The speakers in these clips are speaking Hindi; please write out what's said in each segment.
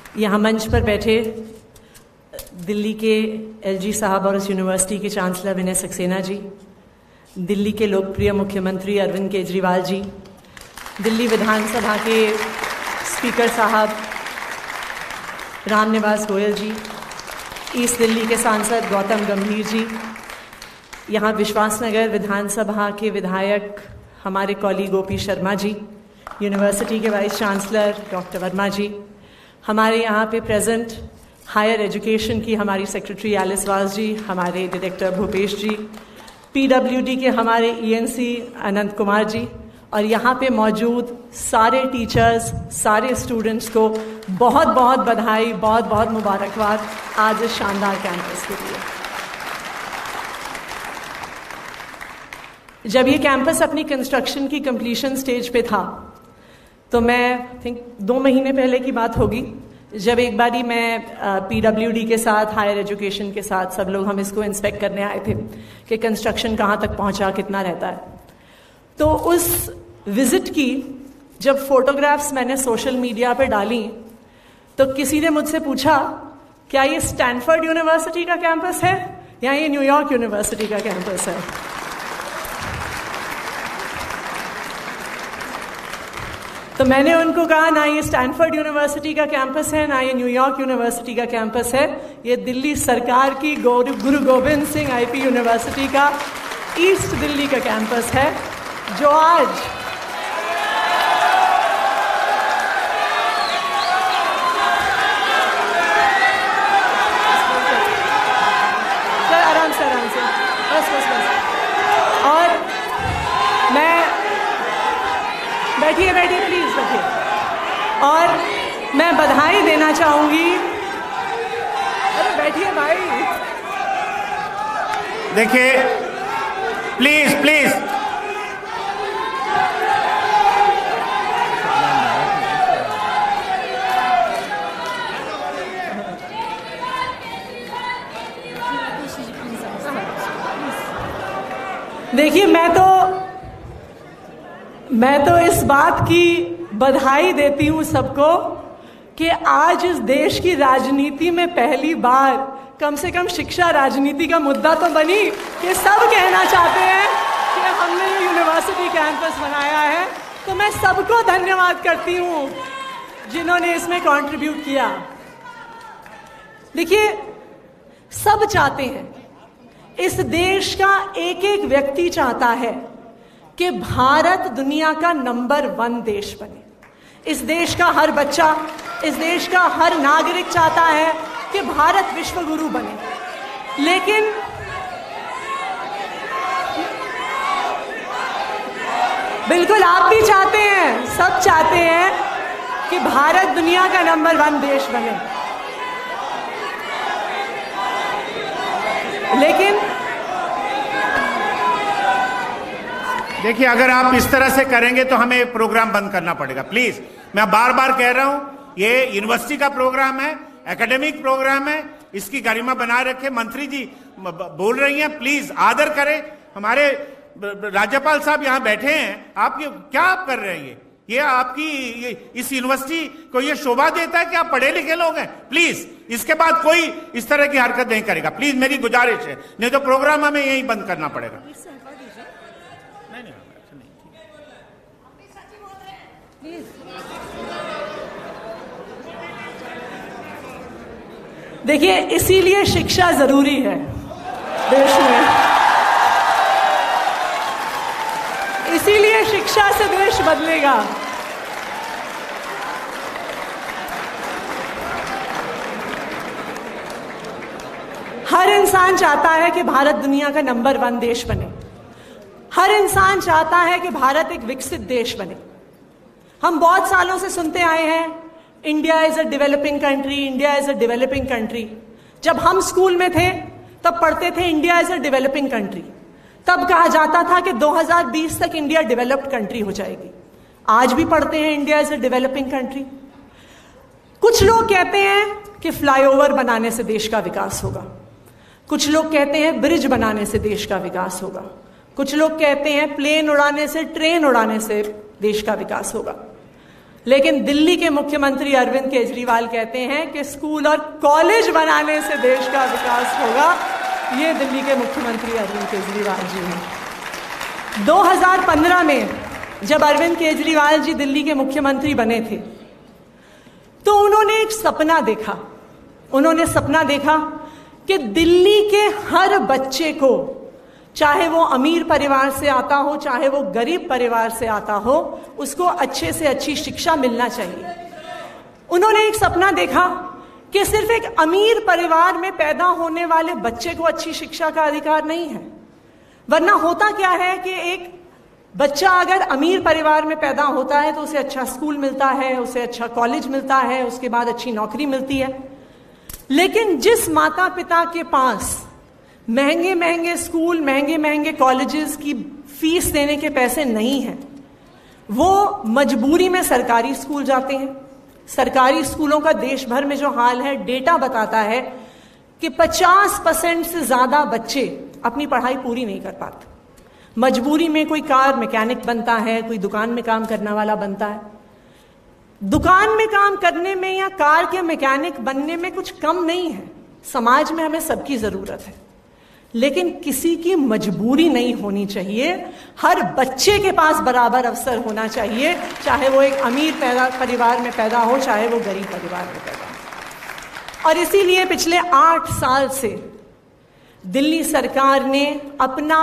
यहाँ मंच पर बैठे दिल्ली के एलजी साहब और उस यूनिवर्सिटी के चांसलर विनय सक्सेना जी, दिल्ली के लोकप्रिय मुख्यमंत्री अरविंद केजरीवाल जी, दिल्ली विधानसभा के स्पीकर साहब रामनिवास गोयल जी, ईस्ट दिल्ली के सांसद गौतम गंभीर जी, यहाँ विश्वासनगर विधानसभा के विधायक हमारे कॉली गोपी शर्मा जी, यूनिवर्सिटी के vice chancellor doctor Verma ji, हमारे यहाँ पे प्रेजेंट हायर एजुकेशन की हमारी सेक्रेटरी एलिस वास जी, हमारे डायरेक्टर भूपेश जी, पीडब्ल्यूडी के हमारे ईएनसी अनंत कुमार जी, और यहाँ पे मौजूद सारे टीचर्स, सारे स्टूडेंट्स को बहुत बहुत बधाई, बहुत बहुत मुबारकबाद आज इस शानदार कैंपस के लिए। जब ये कैंपस अपनी कंस्ट्रक्शन की कंप्लीशन स्टेज पे था तो मैं थिंक 2 महीने पहले की बात होगी, जब एक बारी मैं पीडब्ल्यूडी के साथ, हायर एजुकेशन के साथ सब लोग हम इसको इंस्पेक्ट करने आए थे कि कंस्ट्रक्शन कहाँ तक पहुँचा, कितना रहता है। तो उस विजिट की जब फोटोग्राफ्स मैंने सोशल मीडिया पे डाली तो किसी ने मुझसे पूछा, क्या ये स्टैनफोर्ड यूनिवर्सिटी का कैंपस है या ये न्यूयॉर्क यूनिवर्सिटी का कैंपस है? तो मैंने उनको कहा, ना ये स्टैनफोर्ड यूनिवर्सिटी का कैंपस है, ना ये न्यूयॉर्क यूनिवर्सिटी का कैंपस है, ये दिल्ली सरकार की गुरु गोविंद सिंह आईपी यूनिवर्सिटी का ईस्ट दिल्ली का कैंपस है, जो आज आराम से बस और बैठिए प्लीज बैठिए। और मैं बधाई देना चाहूंगी। अरे बैठिए भाई। देखिए प्लीज देखिए, मैं तो इस बात की बधाई देती हूं सबको कि आज इस देश की राजनीति में पहली बार कम से कम शिक्षा राजनीति का मुद्दा तो बनी कि सब कहना चाहते हैं कि हमने ये यूनिवर्सिटी कैंपस बनाया है। तो मैं सबको धन्यवाद करती हूं जिन्होंने इसमें कंट्रीब्यूट किया। देखिए, सब चाहते हैं, इस देश का एक एक व्यक्ति चाहता है कि भारत दुनिया का नंबर 1 देश बने। इस देश का हर बच्चा, इस देश का हर नागरिक चाहता है कि भारत विश्व गुरु बने। लेकिन बिल्कुल आप भी चाहते हैं, सब चाहते हैं कि भारत दुनिया का नंबर 1 देश बने। लेकिन देखिए, अगर आप इस तरह से करेंगे तो हमें प्रोग्राम बंद करना पड़ेगा। प्लीज, मैं बार बार कह रहा हूं, ये यूनिवर्सिटी का प्रोग्राम है, एकेडमिक प्रोग्राम है, इसकी गरिमा बनाए रखे। मंत्री जी बोल रही हैं, प्लीज आदर करें। हमारे राज्यपाल साहब यहां बैठे हैं, आप क्या आप कर रहे हैं? ये आपकी इस यूनिवर्सिटी को ये शोभा देता है कि आप पढ़े लिखे लोग हैं? प्लीज, इसके बाद कोई इस तरह की हरकत नहीं करेगा। प्लीज, मेरी गुजारिश है, नहीं तो प्रोग्राम हमें यही बंद करना पड़ेगा। देखिए, इसीलिए शिक्षा जरूरी है देश में। इसीलिए शिक्षा से देश बदलेगा। हर इंसान चाहता है कि भारत दुनिया का नंबर 1 देश बने। हर इंसान चाहता है कि भारत एक विकसित देश बने। हम बहुत सालों से सुनते आए हैं, India is a developing country, India is a developing country. जब हम स्कूल में थे तब पढ़ते थे India is a developing country. तब कहा जाता था कि 2020 तक इंडिया डेवलप्ड कंट्री हो जाएगी। आज भी पढ़ते हैं India is a developing country. कुछ लोग कहते हैं कि फ्लाईओवर बनाने से देश का विकास होगा, कुछ लोग कहते हैं ब्रिज बनाने से देश का विकास होगा, कुछ लोग कहते हैं प्लेन उड़ाने से, ट्रेन उड़ाने से देश का विकास होगा। लेकिन दिल्ली के मुख्यमंत्री अरविंद केजरीवाल कहते हैं कि स्कूल और कॉलेज बनाने से देश का विकास होगा। ये दिल्ली के मुख्यमंत्री अरविंद केजरीवाल जी हैं। 2015 में जब अरविंद केजरीवाल जी दिल्ली के मुख्यमंत्री बने थे तो उन्होंने एक सपना देखा। उन्होंने सपना देखा कि दिल्ली के हर बच्चे को, चाहे वो अमीर परिवार से आता हो चाहे वो गरीब परिवार से आता हो, उसको अच्छे से अच्छी शिक्षा मिलना चाहिए। उन्होंने एक सपना देखा कि सिर्फ एक अमीर परिवार में पैदा होने वाले बच्चे को अच्छी शिक्षा का अधिकार नहीं है। वरना होता क्या है कि एक बच्चा अगर अमीर परिवार में पैदा होता है तो उसे अच्छा स्कूल मिलता है, उसे अच्छा कॉलेज मिलता है, उसके बाद अच्छी नौकरी मिलती है। लेकिन जिस माता पिता के पास महंगे महंगे स्कूल, महंगे महंगे कॉलेजेस की फीस देने के पैसे नहीं हैं, वो मजबूरी में सरकारी स्कूल जाते हैं। सरकारी स्कूलों का देश भर में जो हाल है, डेटा बताता है कि 50% से ज्यादा बच्चे अपनी पढ़ाई पूरी नहीं कर पाते। मजबूरी में कोई कार मैकेनिक बनता है, कोई दुकान में काम करने वाला बनता है। दुकान में काम करने में या कार के मैकेनिक बनने में कुछ कम नहीं है। समाज में हमें सबकी जरूरत है, लेकिन किसी की मजबूरी नहीं होनी चाहिए। हर बच्चे के पास बराबर अवसर होना चाहिए, चाहे वो एक अमीर परिवार में पैदा हो चाहे वो गरीब परिवार में पैदा हो। और इसीलिए पिछले 8 साल से दिल्ली सरकार ने अपना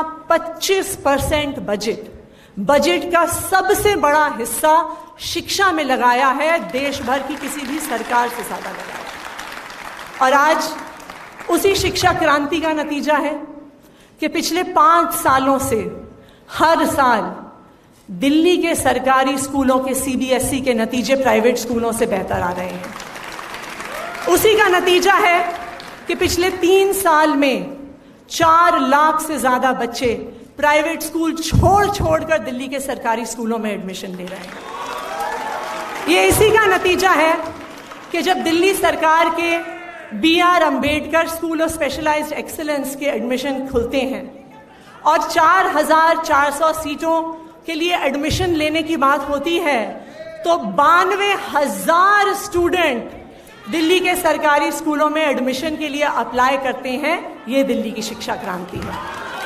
25% बजट का सबसे बड़ा हिस्सा शिक्षा में लगाया है। देश भर की किसी भी सरकार से ज्यादा लगाया। और आज उसी शिक्षा क्रांति का नतीजा है कि पिछले 5 सालों से हर साल दिल्ली के सरकारी स्कूलों के CBSE के नतीजे प्राइवेट स्कूलों से बेहतर आ रहे हैं। उसी का नतीजा है कि पिछले 3 साल में 4 लाख से ज्यादा बच्चे प्राइवेट स्कूल छोड़कर दिल्ली के सरकारी स्कूलों में एडमिशन ले रहे हैं। ये इसी का नतीजा है कि जब दिल्ली सरकार के BR Ambedkar school of specialised excellence के एडमिशन खुलते हैं और 4,400 सीटों के लिए एडमिशन लेने की बात होती है, तो 92,000 स्टूडेंट दिल्ली के सरकारी स्कूलों में एडमिशन के लिए अप्लाई करते हैं। ये दिल्ली की शिक्षा क्रांति है।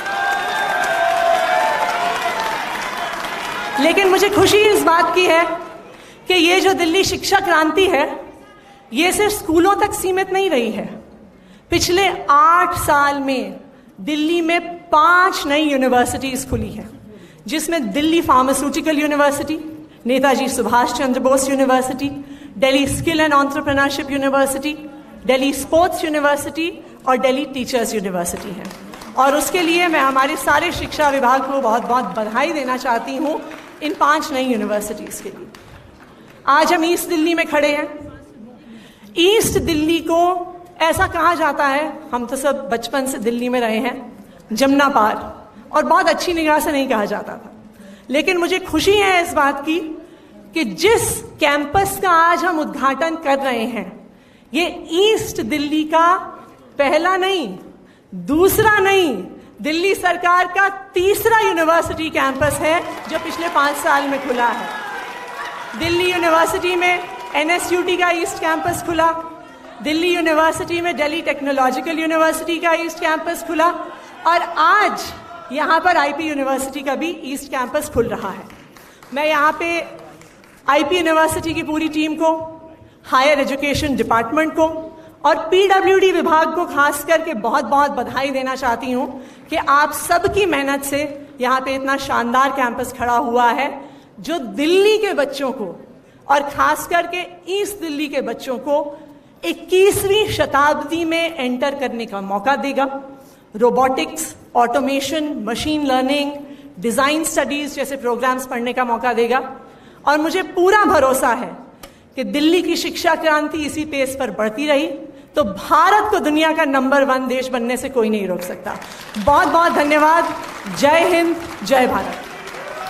लेकिन मुझे खुशी इस बात की है कि ये जो दिल्ली शिक्षा क्रांति है, ये सिर्फ स्कूलों तक सीमित नहीं रही है। पिछले 8 साल में दिल्ली में 5 नई यूनिवर्सिटीज खुली हैं, जिसमें Delhi pharmaceutical university, Netaji Subhash Chandra Bose university, Delhi skill and entrepreneurship university, Delhi sports university और दिल्ली टीचर्स यूनिवर्सिटी है। और उसके लिए मैं हमारे सारे शिक्षा विभाग को बहुत बहुत बधाई देना चाहती हूँ इन 5 नई यूनिवर्सिटीज के लिए। आज हम ईस्ट दिल्ली में खड़े हैं। ईस्ट दिल्ली को ऐसा कहा जाता है, हम तो सब बचपन से दिल्ली में रहे हैं, जमुना पार, और बहुत अच्छी निगाह से नहीं कहा जाता था। लेकिन मुझे खुशी है इस बात की कि जिस कैंपस का आज हम उद्घाटन कर रहे हैं, ये ईस्ट दिल्ली का पहला नहीं, दूसरा नहीं, दिल्ली सरकार का तीसरा यूनिवर्सिटी कैंपस है जो पिछले 5 साल में खुला है। दिल्ली यूनिवर्सिटी में NSUT का ईस्ट कैंपस खुला, दिल्ली यूनिवर्सिटी में दिल्ली टेक्नोलॉजिकल यूनिवर्सिटी का ईस्ट कैंपस खुला, और आज यहाँ पर IP यूनिवर्सिटी का भी ईस्ट कैंपस खुल रहा है। मैं यहाँ पे IP यूनिवर्सिटी की पूरी टीम को, हायर एजुकेशन डिपार्टमेंट को और PWD विभाग को खास करके बहुत बहुत बधाई देना चाहती हूँ कि आप सबकी मेहनत से यहाँ पे इतना शानदार कैंपस खड़ा हुआ है, जो दिल्ली के बच्चों को और खास करके ईस्ट दिल्ली के बच्चों को 21वीं शताब्दी में एंटर करने का मौका देगा। Robotics, automation, machine learning, design studies जैसे प्रोग्राम्स पढ़ने का मौका देगा। और मुझे पूरा भरोसा है कि दिल्ली की शिक्षा क्रांति इसी पेस पर बढ़ती रही तो भारत को दुनिया का नंबर 1 देश बनने से कोई नहीं रोक सकता। बहुत बहुत धन्यवाद। जय हिंद, जय भारत।